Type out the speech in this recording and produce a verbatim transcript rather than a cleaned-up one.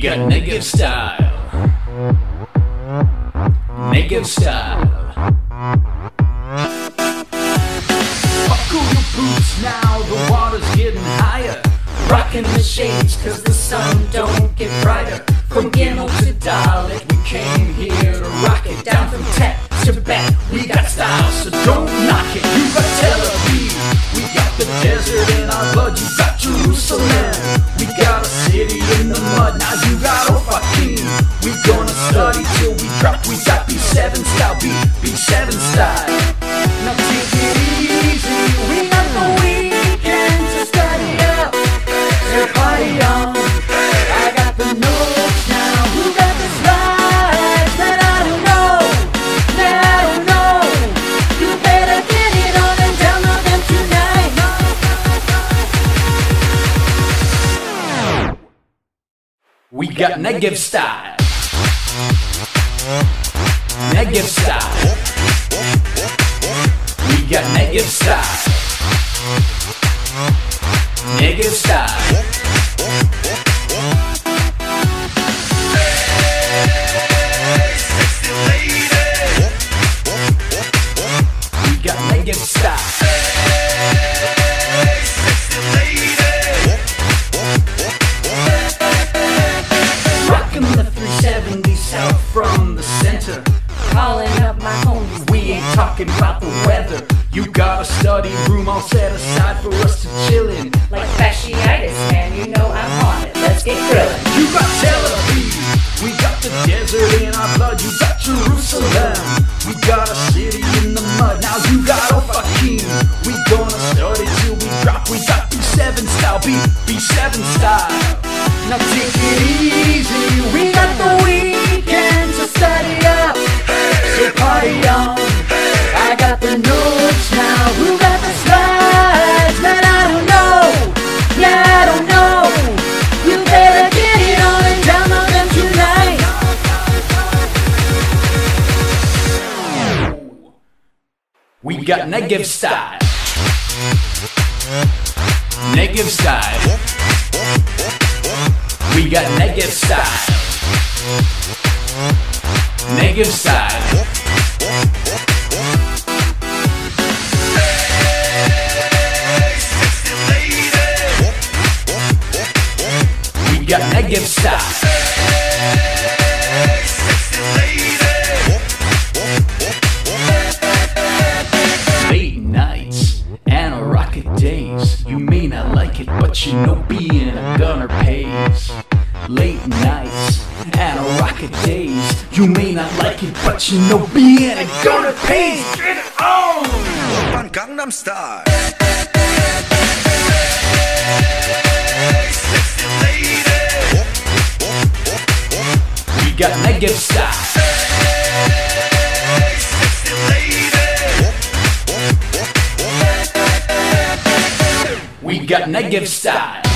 got negative style. Negative style. Buckle your boots now, the water's getting higher. Rocking the shades cause the sun don't get brighter. From Gimel to Dalit, we came here to rock it. Down from Tet to Bet, we got style, so don't knock it. You got Tel Aviv, we got the desert in our blood. You got Jerusalem, we got a city in the mud. Now you got Ofakim, we gonna study till we drop. We got B seven style, B, B7 style. Now take it easy, we got the weekend to study up. So party on, I got the notes now. Who got the slides that I don't know, that I don't know? You better get it on and download them tonight. We got negative style. Negative style. We got negative style. Negative style. We got negative style. Rockin' the three seventy south from the center. Calling up my homies. We ain't talking about the weather. You got a study room all set aside for us to chill in. Like fasciitis, man, you know I'm on it. Let's get grillin'. You got Tel Aviv, we got the desert in our blood. You got Jerusalem, we got a city in the mud. Now you got Ofakim, we gonna study till we drop. We got B seven style, B, B7 style. Now take it easy, we got the weekend to study up. So party on, I got the notes now. Who got the slides that I don't know, yeah I don't know. You better get it on and download them tonight. We got negative style. Negative style. We got negative style. Negative style. We got negative style. Late nights and a rocket days. You may not like it, but you know being a gunner pays. Late nights and a rocket days. You may not like it, but you know being a gunner pays. Get it on! on Gangnam Style. We got negative style. We got negative style.